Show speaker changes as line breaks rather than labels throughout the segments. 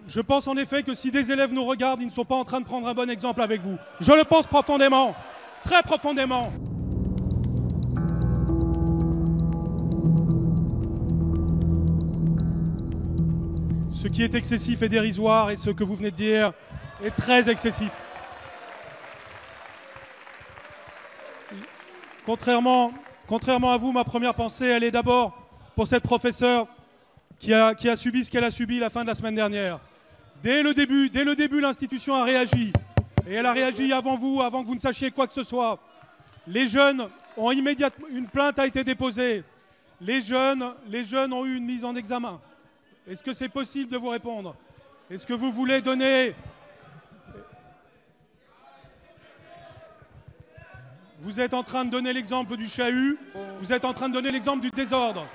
Je pense en effet que si des élèves nous regardent, ils ne sont pas en train de prendre un bon exemple avec vous. Je le pense profondément, très profondément. Ce qui est excessif et dérisoire, et ce que vous venez de dire est très excessif. Contrairement à vous, ma première pensée, elle est d'abord pour cette professeure qui a subi ce qu'elle a subi la fin de la semaine dernière. Dès le début, l'institution a réagi. Et elle a réagi avant que vous ne sachiez quoi que ce soit. Les jeunes ont immédiatement... Une plainte a été déposée. Les jeunes ont eu une mise en examen. Est-ce que c'est possible de vous répondre? Est-ce que vous voulez donner... Vous êtes en train de donner l'exemple du chahut, vous êtes en train de donner l'exemple du désordre.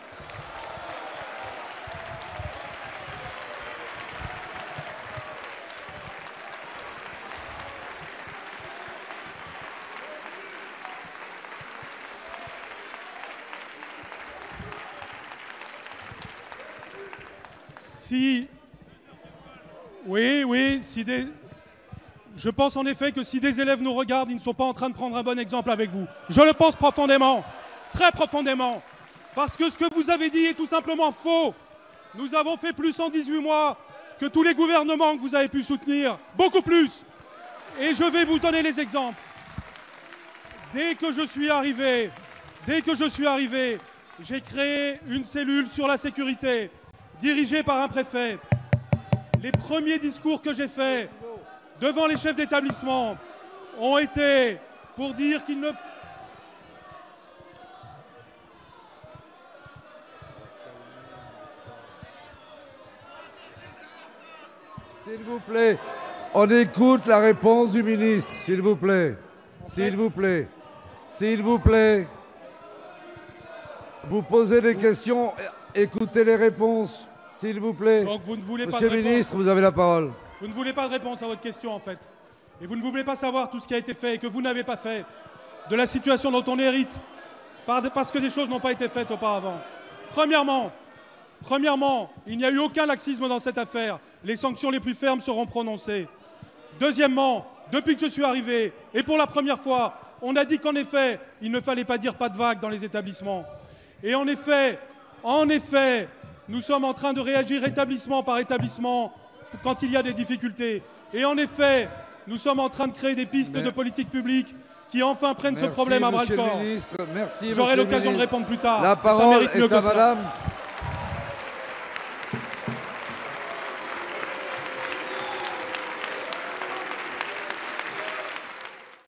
Je pense en effet que si des élèves nous regardent, ils ne sont pas en train de prendre un bon exemple avec vous. Je le pense profondément, très profondément, parce que ce que vous avez dit est tout simplement faux. Nous avons fait plus en 18 mois que tous les gouvernements que vous avez pu soutenir, beaucoup plus. Et je vais vous donner les exemples. Dès que je suis arrivé, j'ai créé une cellule sur la sécurité, dirigée par un préfet. Les premiers discours que j'ai faits devant les chefs d'établissement ont été pour dire qu'ils ne...
S'il vous plaît, on écoute la réponse du ministre, s'il vous plaît. S'il vous plaît. S'il vous plaît. Vous posez des questions, écoutez les réponses, s'il vous plaît.
Donc vous ne voulez pas
Monsieur le ministre, vous avez la parole.
Vous ne voulez pas de réponse à votre question, en fait. Et vous ne voulez pas savoir tout ce qui a été fait et que vous n'avez pas fait, de la situation dont on hérite, parce que des choses n'ont pas été faites auparavant. Premièrement, il n'y a eu aucun laxisme dans cette affaire. Les sanctions les plus fermes seront prononcées. Deuxièmement, depuis que je suis arrivé, et pour la première fois, on a dit qu'en effet, il ne fallait pas dire pas de vague dans les établissements. Et en effet, nous sommes en train de réagir établissement par établissement quand il y a des difficultés. Et en effet, nous sommes en train de créer des pistes de politique publique qui enfin prennent ce problème à bras-le-corps.
Merci,
J'aurai l'occasion de répondre plus tard.
La parole est à madame